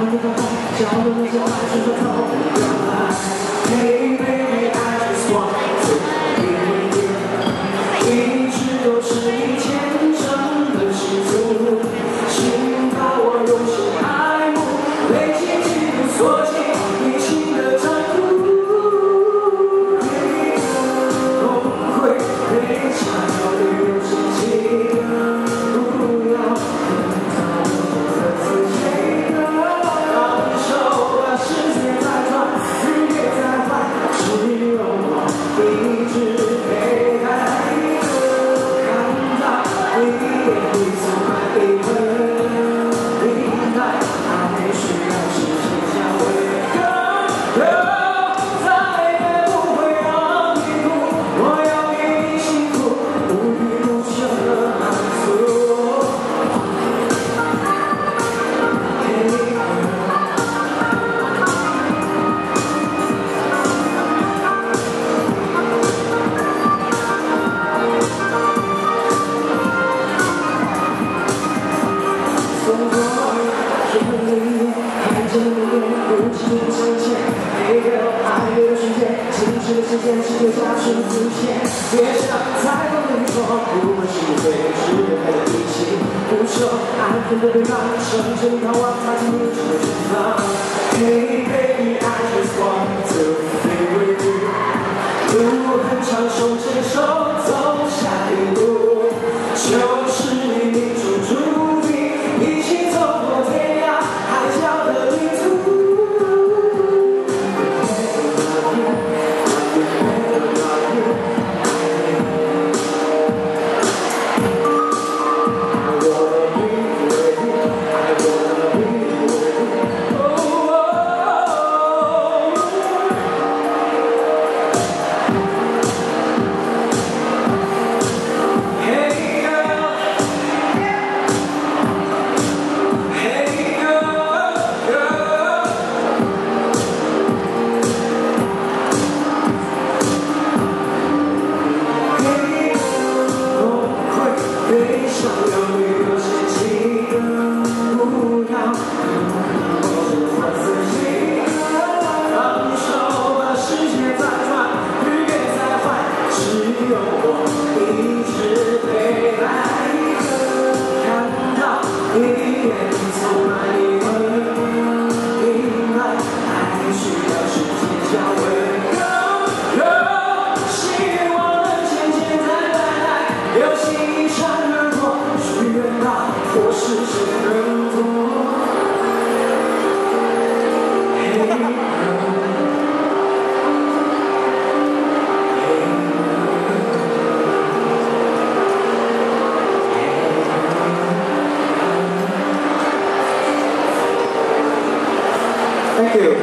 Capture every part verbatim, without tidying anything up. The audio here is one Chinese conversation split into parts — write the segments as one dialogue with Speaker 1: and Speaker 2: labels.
Speaker 1: 的方法，笑的那些话，说说透不来。Hey baby, I just want to be with you， 一直都是你虔诚的信徒，请把我用心爱慕，累积几度锁进你心的掌库。不会被想要的有心情，不要等到我的自己的放手吧，世界在转，日月在换，只有我一直陪在你的看到你眼里充满灵魂，明白爱需要时间交汇。再也不会让你哭，我要给你幸福，无欲无求的满足。从昨夜天里看见你脸，不经意相见，每个爱的瞬间，静止的时间，世界加速浮现。别想再多的说，不管是对是非的一起不朽，爱恨的对抗，甚至你渴望踏进你的心房。Hey baby, I just want to be with you， 路很长，手牵手走下一步，就是你命中注定，一起走过天涯海角的旅途。想要你有些情感，不要我自己放手吧，世界在转，日月在换，只有我一直陪在你的看到你眼里充满灵魂，明白爱需要时间交汇。希望能简简单单，有心一闪而过，许愿吧，我实现更多。Thank you。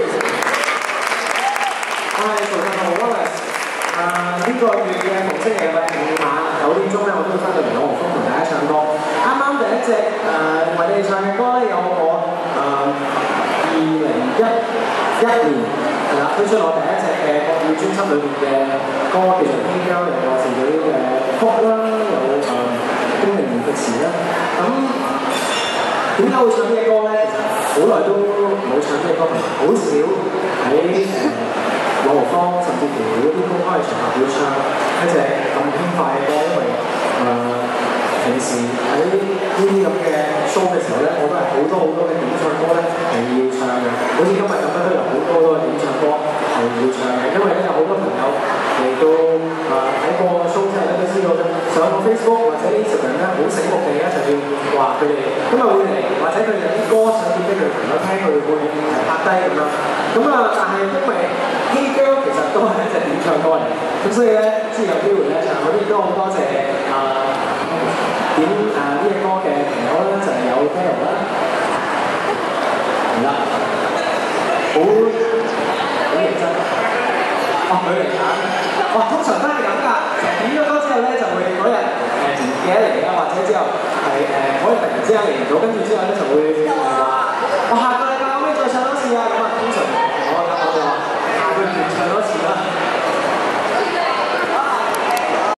Speaker 1: 我係曹振浩 Wallace。誒呢個月嘅逢星期日五晚九點鐘咧，我都會翻到嚟朗豪坊同大家唱歌。啱啱第一隻誒為你哋唱嘅歌咧，有我誒二零一一年係啦推出我第一隻嘅國語專輯裏面嘅歌，叫做《Hey Girl》，有我自己嘅曲啦，有誒經理人嘅詞啦。咁點解會唱呢隻歌咧？其實好耐都冇唱呢隻歌，好少喺誒朗豪坊甚至乎嗰啲公開嘅場合會唱一隻咁輕快嘅歌，因為誒、呃、平時喺呢啲咁嘅 show 嘅時候咧，我都係好多好多嘅點唱歌咧係要唱嘅，好似今日咁樣都有好多好多嘅點唱歌係要唱嘅，因為咧有好多朋友嚟到誒睇過 show 之後咧都知道咧，上個 Facebook 或者 Instagram 咧好醒目地咧就要話佢哋今日會嚟，或者佢哋有啲歌想點俾佢朋友聽，佢哋會誒拍低咁樣。咁啊，但係因為 Hey Girl 其實都係一隻點唱歌嚟，咁所以咧先有機會咧唱。我亦都好多謝啊點啊呢隻歌嘅朋友啦，就係有 Dale 啦，係啦，好好認真。哦，佢嚟揀，哇！通常都係咁㗎，點咗歌之後咧就會嗰日誒唔記得嚟啊，或者之後係誒可以突然之間嚟唔到，跟住之後咧就會